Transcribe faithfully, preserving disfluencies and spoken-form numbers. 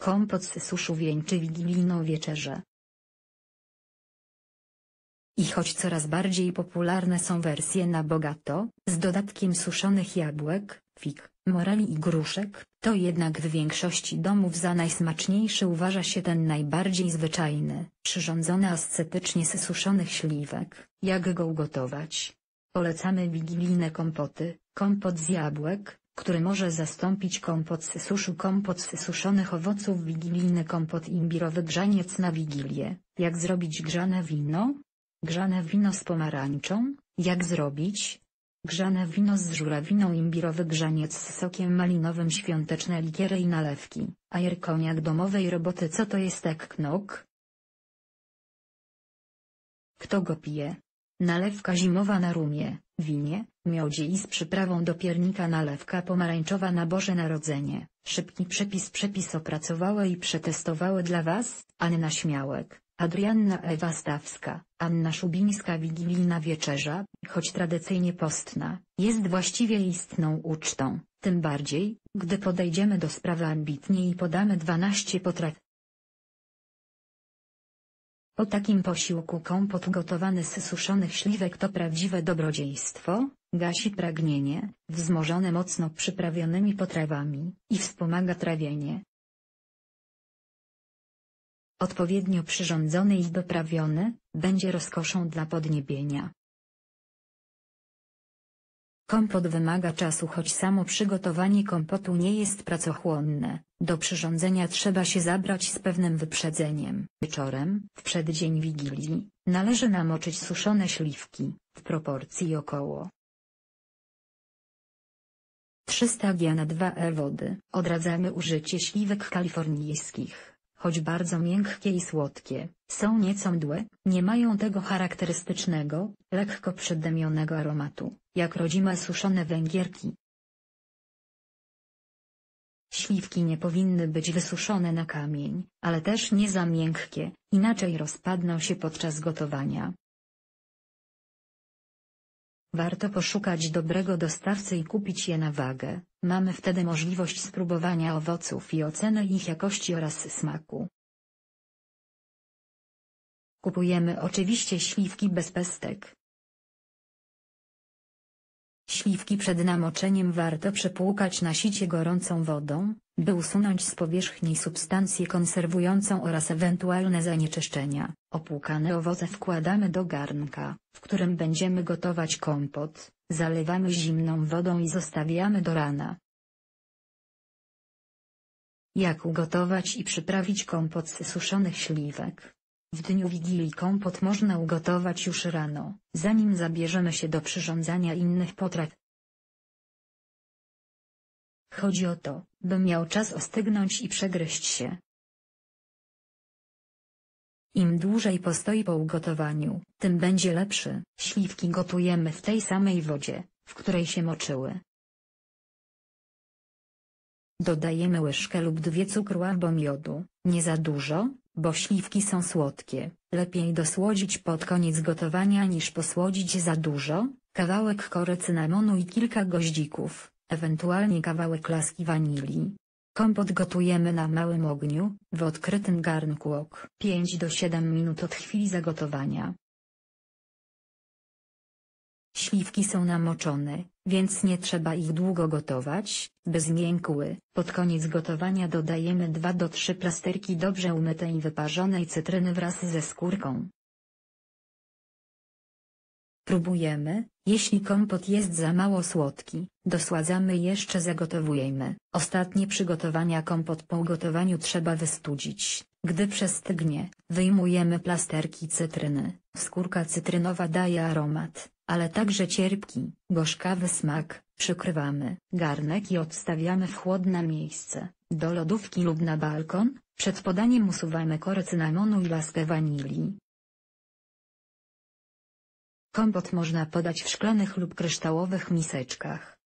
Kompot z suszu wieńczy wigilijną wieczerzę. I choć coraz bardziej popularne są wersje na bogato, z dodatkiem suszonych jabłek, fig, moreli i gruszek, to jednak w większości domów za najsmaczniejszy uważa się ten najbardziej zwyczajny, przyrządzony ascetycznie z suszonych śliwek. Jak go ugotować? Polecamy wigilijne kompoty. Kompot z jabłek, który może zastąpić kompot z suszu. Kompot z suszonych owoców. Wigilijny kompot imbirowy. Grzaniec na Wigilię. Jak zrobić grzane wino? Grzane wino z pomarańczą. Jak zrobić? Grzane wino z żurawiną. Imbirowy grzaniec z sokiem malinowym. Świąteczne likiery i nalewki. Ajer koniak domowej roboty. Co to jest eggnog? Kto go pije? Nalewka zimowa na rumie, winie, miodzie i z przyprawą do piernika. Nalewka pomarańczowa na Boże Narodzenie. Szybki przepis. Przepis opracowały i przetestowały dla Was Anna Śmiałek, Adrianna Ewa Stawska, Anna Szubińska. Wigilijna wieczerza, choć tradycyjnie postna, jest właściwie istną ucztą, tym bardziej, gdy podejdziemy do sprawy ambitnie i podamy dwanaście potraw. Po takim posiłku kompot gotowany z suszonych śliwek to prawdziwe dobrodziejstwo, gasi pragnienie, wzmożone mocno przyprawionymi potrawami, i wspomaga trawienie. Odpowiednio przyrządzony i doprawiony, będzie rozkoszą dla podniebienia. Kompot wymaga czasu. Choć samo przygotowanie kompotu nie jest pracochłonne, do przyrządzenia trzeba się zabrać z pewnym wyprzedzeniem. Wieczorem, w przeddzień Wigilii, należy namoczyć suszone śliwki, w proporcji około trzysta gramów na dwa e wody. Odradzamy użycie śliwek kalifornijskich. Choć bardzo miękkie i słodkie, są nieco mdłe, nie mają tego charakterystycznego, lekko przedemionego aromatu, jak rodzime suszone węgierki. Śliwki nie powinny być wysuszone na kamień, ale też nie za miękkie, inaczej rozpadną się podczas gotowania. Warto poszukać dobrego dostawcy i kupić je na wagę, mamy wtedy możliwość spróbowania owoców i oceny ich jakości oraz smaku. Kupujemy oczywiście śliwki bez pestek. Śliwki przed namoczeniem warto przepłukać na sicie gorącą wodą, by usunąć z powierzchni substancję konserwującą oraz ewentualne zanieczyszczenia. Opłukane owoce wkładamy do garnka, w którym będziemy gotować kompot, zalewamy zimną wodą i zostawiamy do rana. Jak ugotować i przyprawić kompot z suszonych śliwek? W dniu Wigilii kompot można ugotować już rano, zanim zabierzemy się do przyrządzania innych potraw. Chodzi o to, by miał czas ostygnąć i przegryźć się. Im dłużej postoi po ugotowaniu, tym będzie lepszy. Śliwki gotujemy w tej samej wodzie, w której się moczyły. Dodajemy łyżkę lub dwie cukru albo miodu, nie za dużo, bo śliwki są słodkie, lepiej dosłodzić pod koniec gotowania niż posłodzić za dużo, kawałek kory cynamonu i kilka goździków, ewentualnie kawałek laski wanilii. Kompot gotujemy na małym ogniu, w odkrytym garnku ok pięć do siedmiu minut od chwili zagotowania. Śliwki są namoczone, więc nie trzeba ich długo gotować, by zmiękły. Pod koniec gotowania dodajemy dwa do trzech plasterki dobrze umytej i wyparzonej cytryny wraz ze skórką. Próbujemy, jeśli kompot jest za mało słodki, dosładzamy jeszcze zagotowujemy. Ostatnie przygotowania. Kompot po ugotowaniu trzeba wystudzić. Gdy przestygnie, wyjmujemy plasterki cytryny. Skórka cytrynowa daje aromat, ale także cierpki, gorzkawy smak. Przykrywamy garnek i odstawiamy w chłodne miejsce, do lodówki lub na balkon. Przed podaniem usuwamy korę cynamonu i laskę wanilii. Kompot można podać w szklanych lub kryształowych miseczkach.